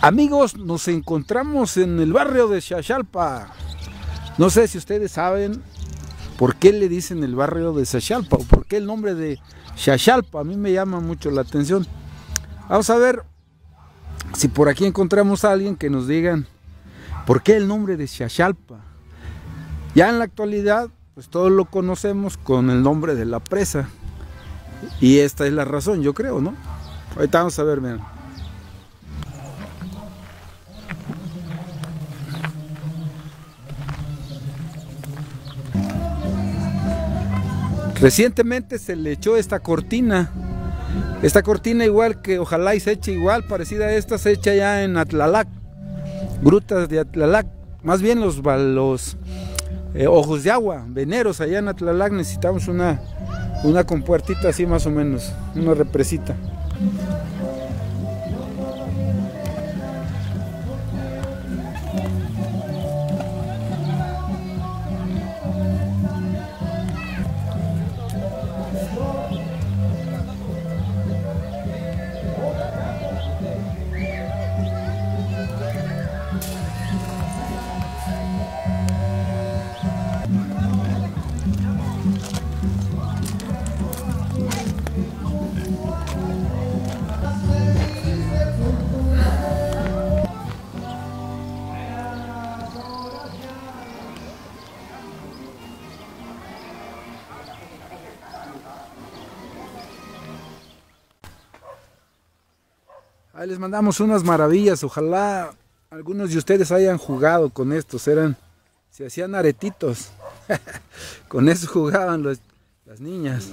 Amigos, nos encontramos en el barrio de Xaxalpa. No sé si ustedes saben por qué le dicen el barrio de Xaxalpa o por qué el nombre de Xaxalpa. A mí me llama mucho la atención. Vamos a ver si por aquí encontramos a alguien que nos digan por qué el nombre de Xaxalpa. Ya en la actualidad, pues todos lo conocemos con el nombre de la presa. Y esta es la razón, yo creo, ¿no? Ahorita vamos a ver, miren. Recientemente se le echó esta cortina igual que ojalá y se eche igual, parecida a esta, se echa ya en Atlalac, grutas de Atlalac, más bien los ojos de agua, veneros allá en Atlalac. Necesitamos una compuertita así más o menos, una represita. Ahí les mandamos unas maravillas. Ojalá algunos de ustedes hayan jugado con estos. Se hacían aretitos. Con eso jugaban las niñas.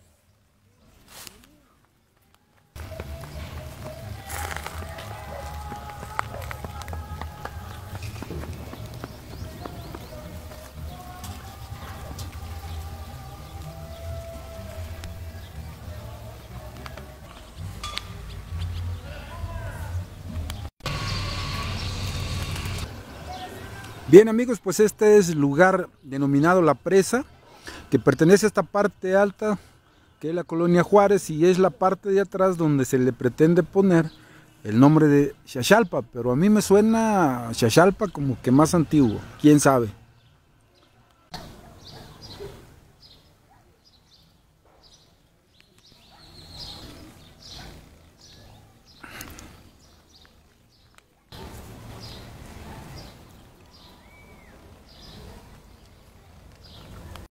Bien amigos, pues este es el lugar denominado La Presa, que pertenece a esta parte alta, que es la colonia Juárez, y es la parte de atrás donde se le pretende poner el nombre de Xaxalpa, pero a mí me suena Xaxalpa como que más antiguo, quién sabe.